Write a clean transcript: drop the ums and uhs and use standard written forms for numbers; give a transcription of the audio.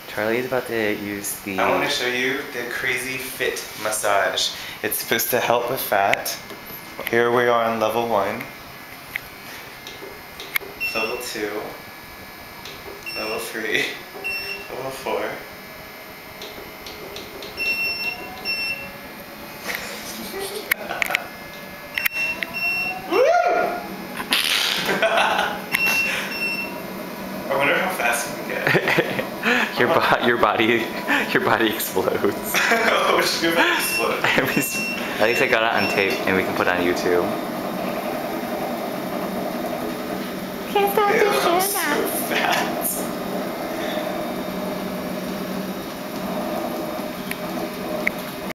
Charlie is about to use the... I want to show you the crazy fit massage. It's supposed to help with fat. Here we are on level 1. Level 2. Level 3. Level 4. I wonder how fast we can get. your body explodes. Oh, shoot, I explode. At least I got it on tape and we can put it on YouTube. Can't stop the shit.